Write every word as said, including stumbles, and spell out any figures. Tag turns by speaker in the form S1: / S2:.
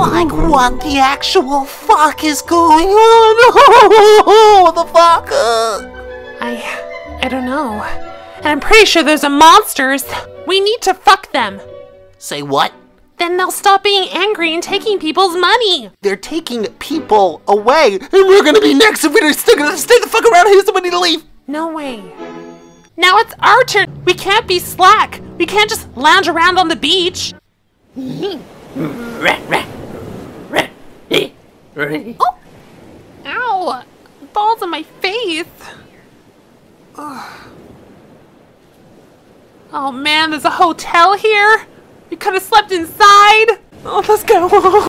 S1: Like, what the actual fuck is going on? What the fuck?
S2: I... I don't know. And I'm pretty sure those are monsters. We need to fuck them.
S1: Say what?
S2: Then they'll stop being angry and taking people's money.
S1: They're taking people away, and we're gonna be next if we're still gonna stay the fuck around here. Somebody to leave.
S2: No way. Now it's our turn. We can't be slack. We can't just lounge around on the beach. Oh! Ow! Balls on my face. Ugh. Oh man, there's a hotel here. We could have slept inside. Oh, let's go.